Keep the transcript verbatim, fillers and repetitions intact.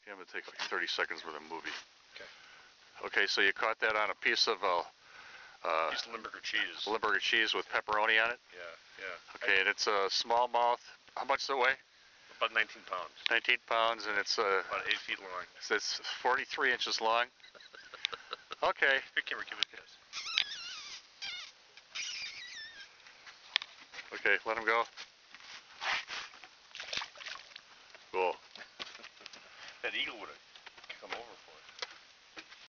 Yeah, I'm gonna take like thirty seconds with a movie. Okay. Okay, so you caught that on a piece of uh, uh, piece of Limburger cheese. Limburger cheese with pepperoni on it. Yeah, yeah. Okay, and it's a smallmouth. How much does it weigh? About nineteen pounds. nineteen pounds, and it's uh, about eight feet long. It's forty-three inches long. Okay. Here, camera, give it a kiss. Okay, let him go. Cool. That eagle would have come over.